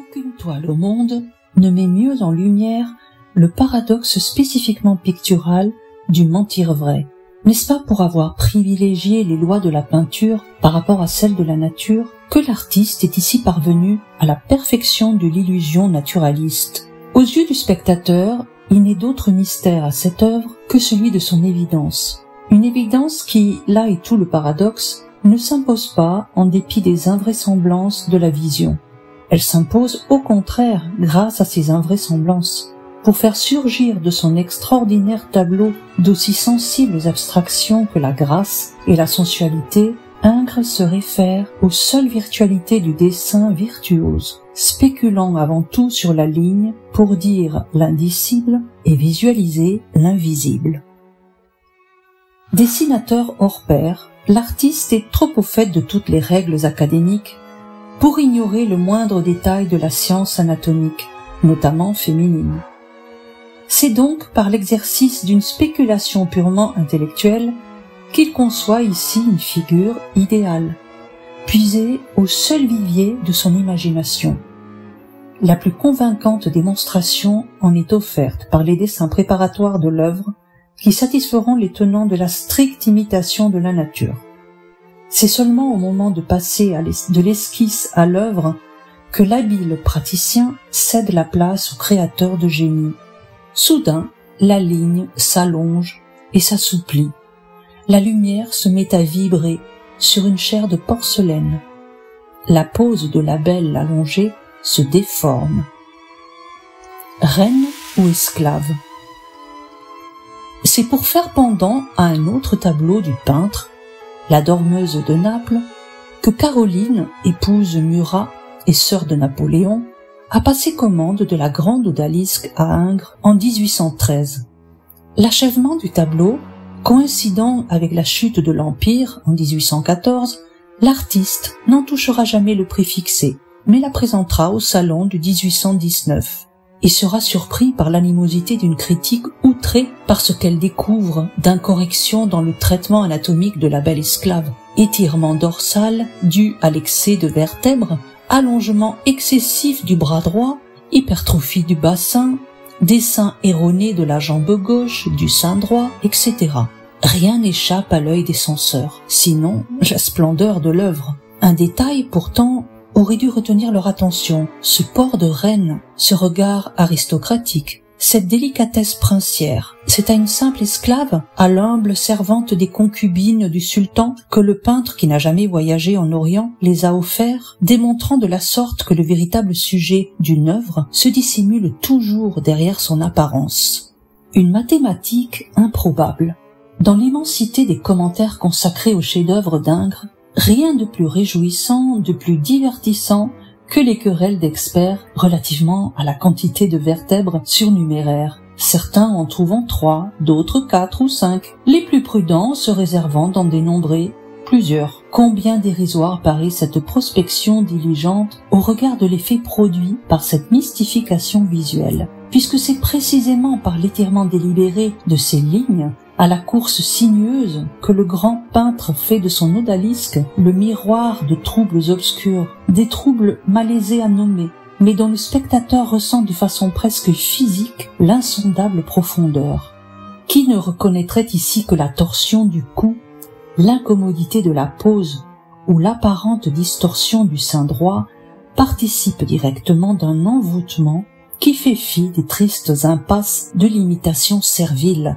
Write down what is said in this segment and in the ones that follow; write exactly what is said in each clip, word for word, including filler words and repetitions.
Aucune toile au monde ne met mieux en lumière le paradoxe spécifiquement pictural du mentir vrai. N'est-ce pas pour avoir privilégié les lois de la peinture par rapport à celles de la nature que l'artiste est ici parvenu à la perfection de l'illusion naturaliste? Aux yeux du spectateur, il n'est d'autre mystère à cette œuvre que celui de son évidence. Une évidence qui, là est tout le paradoxe, ne s'impose pas en dépit des invraisemblances de la vision. Elle s'impose au contraire grâce à ces invraisemblances, pour faire surgir de son extraordinaire tableau d'aussi sensibles abstractions que la grâce et la sensualité. Ingres se réfère aux seules virtualités du dessin virtuose, spéculant avant tout sur la ligne pour dire l'indicible et visualiser l'invisible. Dessinateur hors pair, l'artiste est trop au fait de toutes les règles académiques pour ignorer le moindre détail de la science anatomique, notamment féminine. C'est donc par l'exercice d'une spéculation purement intellectuelle qu'il conçoit ici une figure idéale, puisée au seul vivier de son imagination. La plus convaincante démonstration en est offerte par les dessins préparatoires de l'œuvre qui satisferont les tenants de la stricte imitation de la nature. C'est seulement au moment de passer à l'es- de l'esquisse à l'œuvre que l'habile praticien cède la place au créateur de génie. Soudain, la ligne s'allonge et s'assouplit. La lumière se met à vibrer sur une chair de porcelaine. La pose de la belle allongée se déforme. Reine ou esclave? C'est pour faire pendant à un autre tableau du peintre, La Dormeuse de Naples, que Caroline, épouse Murat et sœur de Napoléon, a passé commande de la grande odalisque à Ingres en dix-huit cent treize. L'achèvement du tableau, coïncidant avec la chute de l'Empire en dix-huit cent quatorze, l'artiste n'en touchera jamais le prix fixé, mais la présentera au salon de dix-huit cent dix-neuf et sera surpris par l'animosité d'une critique outrée par ce qu'elle découvre d'incorrection dans le traitement anatomique de la belle esclave, étirement dorsal dû à l'excès de vertèbres, allongement excessif du bras droit, hypertrophie du bassin, dessin erroné de la jambe gauche, du sein droit, et cetera. Rien n'échappe à l'œil des censeurs, sinon la splendeur de l'œuvre. Un détail, pourtant, aurait dû retenir leur attention, ce port de reine, ce regard aristocratique, cette délicatesse princière. C'est à une simple esclave, à l'humble servante des concubines du sultan, que le peintre, qui n'a jamais voyagé en Orient, les a offerts, démontrant de la sorte que le véritable sujet d'une œuvre se dissimule toujours derrière son apparence. Une mathématique improbable. Dans l'immensité des commentaires consacrés au chef-d'œuvre d'Ingres, rien de plus réjouissant, de plus divertissant que les querelles d'experts relativement à la quantité de vertèbres surnuméraires, certains en trouvant trois, d'autres quatre ou cinq, les plus prudents se réservant d'en dénombrer plusieurs. Combien dérisoire paraît cette prospection diligente au regard de l'effet produit par cette mystification visuelle, puisque c'est précisément par l'étirement délibéré de ces lignes, à la course sinueuse, que le grand peintre fait de son odalisque le miroir de troubles obscurs, des troubles malaisés à nommer, mais dont le spectateur ressent de façon presque physique l'insondable profondeur. Qui ne reconnaîtrait ici que la torsion du cou, l'incommodité de la pose ou l'apparente distorsion du sein droit participent directement d'un envoûtement qui fait fi des tristes impasses de l'imitation servile.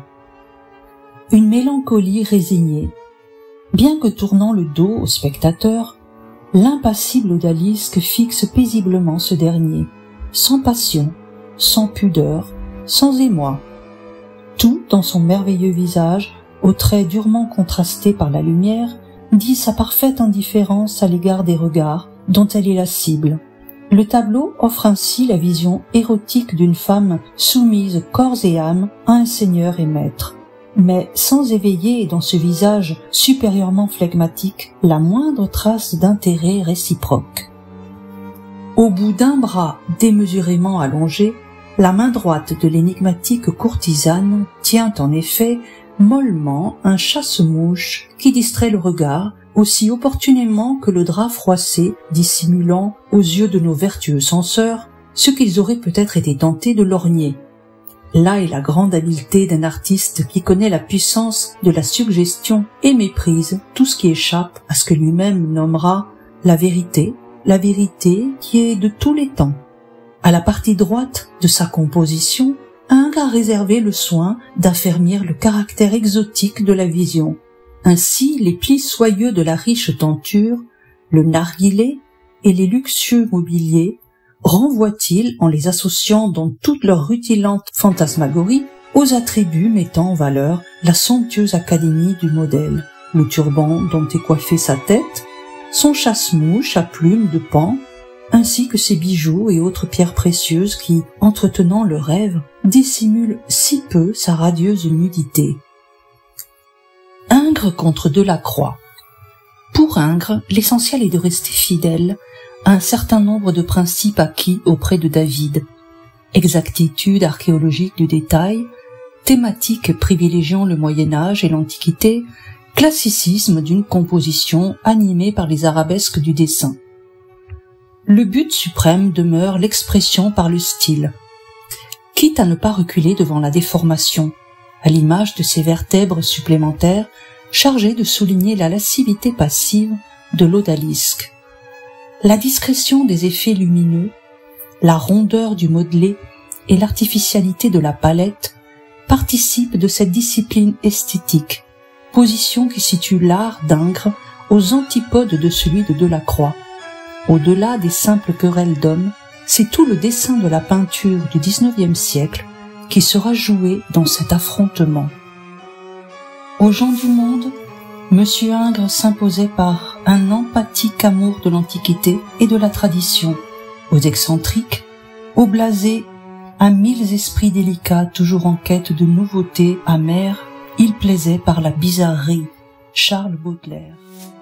Une mélancolie résignée. Bien que tournant le dos au spectateur, l'impassible odalisque fixe paisiblement ce dernier, sans passion, sans pudeur, sans émoi. Tout dans son merveilleux visage, aux traits durement contrastés par la lumière, dit sa parfaite indifférence à l'égard des regards dont elle est la cible. Le tableau offre ainsi la vision érotique d'une femme soumise corps et âme à un seigneur et maître, mais sans éveiller dans ce visage supérieurement flegmatique la moindre trace d'intérêt réciproque. Au bout d'un bras démesurément allongé, la main droite de l'énigmatique courtisane tient en effet mollement un chasse-mouche qui distrait le regard aussi opportunément que le drap froissé, dissimulant aux yeux de nos vertueux censeurs ce qu'ils auraient peut-être été tentés de lorgner. Là est la grande habileté d'un artiste qui connaît la puissance de la suggestion et méprise tout ce qui échappe à ce que lui-même nommera la vérité, la vérité qui est de tous les temps. À la partie droite de sa composition, Ingres a réservé le soin d'affermir le caractère exotique de la vision. Ainsi, les plis soyeux de la riche tenture, le narguilé et les luxueux mobiliers renvoient-ils, en les associant dans toute leur rutilante fantasmagorie, aux attributs mettant en valeur la somptueuse académie du modèle, le turban dont est coiffée sa tête, son chasse-mouche à plumes de paon, ainsi que ses bijoux et autres pierres précieuses qui, entretenant le rêve, dissimulent si peu sa radieuse nudité. Ingres contre Delacroix. Pour Ingres, l'essentiel est de rester fidèle à un certain nombre de principes acquis auprès de David. Exactitude archéologique du détail, thématique privilégiant le Moyen-Âge et l'Antiquité, classicisme d'une composition animée par les arabesques du dessin. Le but suprême demeure l'expression par le style, quitte à ne pas reculer devant la déformation, à l'image de ces vertèbres supplémentaires chargées de souligner la lascivité passive de l'odalisque. La discrétion des effets lumineux, la rondeur du modelé et l'artificialité de la palette participent de cette discipline esthétique, position qui situe l'art d'Ingres aux antipodes de celui de Delacroix. Au-delà des simples querelles d'hommes, c'est tout le dessin de la peinture du dix-neuvième siècle qui sera joué dans cet affrontement. Aux gens du monde, Monsieur Ingres s'imposait par un empathique amour de l'Antiquité et de la tradition, aux excentriques, aux blasés, à mille esprits délicats toujours en quête de nouveautés amères, il plaisait par la bizarrerie. Charles Baudelaire.